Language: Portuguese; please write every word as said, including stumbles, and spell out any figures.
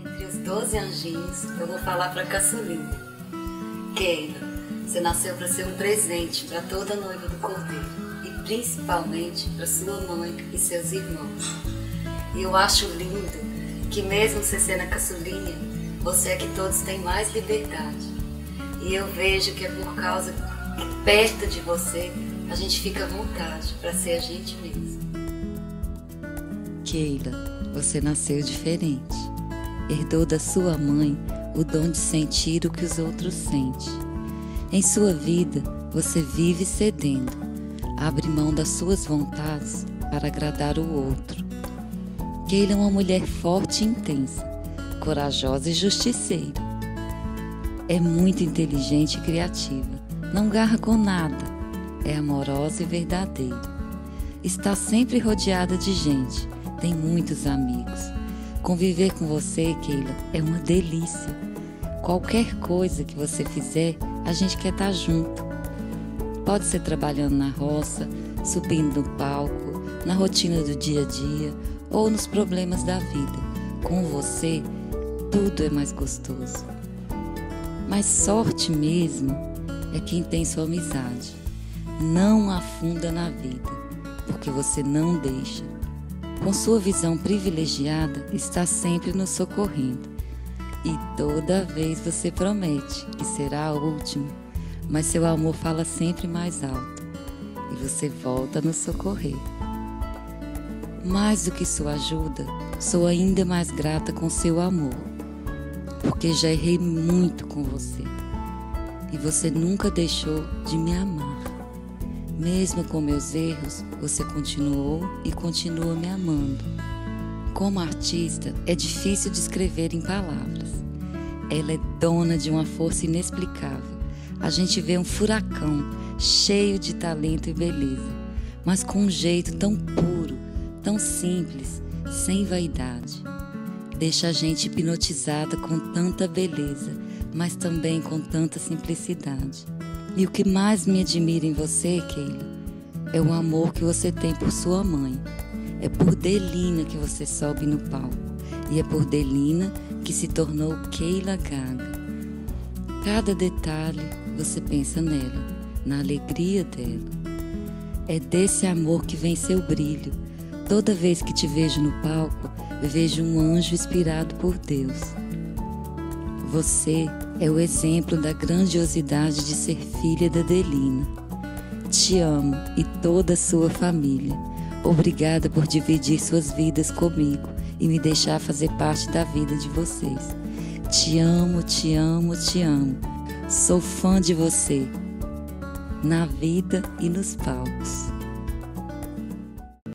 Entre os doze anjinhos, eu vou falar para caçulinha. Keila, você nasceu para ser um presente para toda noiva do Cordeiro e principalmente para sua mãe e seus irmãos. E eu acho lindo que mesmo você sendo a caçulinha, você é que todos têm mais liberdade. E eu vejo que é por causa que perto de você a gente fica à vontade para ser a gente mesmo. Keila, você nasceu diferente. Herdou da sua mãe o dom de sentir o que os outros sentem. Em sua vida, você vive cedendo, abre mão das suas vontades para agradar o outro. Keila é uma mulher forte e intensa, corajosa e justiceira. É muito inteligente e criativa, não garra com nada, é amorosa e verdadeira. Está sempre rodeada de gente, tem muitos amigos. Conviver com você, Keila, é uma delícia. Qualquer coisa que você fizer, a gente quer estar junto. Pode ser trabalhando na roça, subindo no palco, na rotina do dia a dia ou nos problemas da vida. Com você, tudo é mais gostoso. Mas sorte mesmo é quem tem sua amizade. Não afunda na vida, porque você não deixa. Com sua visão privilegiada, está sempre nos socorrendo. E toda vez você promete que será a última, mas seu amor fala sempre mais alto e você volta a nos socorrer. Mais do que sua ajuda, sou ainda mais grata com seu amor, porque já errei muito com você e você nunca deixou de me amar. Mesmo com meus erros, você continuou e continua me amando. Como artista, é difícil descrever em palavras. Ela é dona de uma força inexplicável. A gente vê um furacão cheio de talento e beleza, mas com um jeito tão puro, tão simples, sem vaidade. Deixa a gente hipnotizada com tanta beleza, mas também com tanta simplicidade. E o que mais me admira em você, Keila, é o amor que você tem por sua mãe. É por Delina que você sobe no palco. E é por Delina que se tornou Keila Gaga. Cada detalhe você pensa nela, na alegria dela. É desse amor que vem seu brilho. Toda vez que te vejo no palco, vejo um anjo inspirado por Deus. Você é o exemplo da grandiosidade de ser filha da Delina. Te amo e toda a sua família. Obrigada por dividir suas vidas comigo e me deixar fazer parte da vida de vocês. Te amo, te amo, te amo. Sou fã de você, na vida e nos palcos.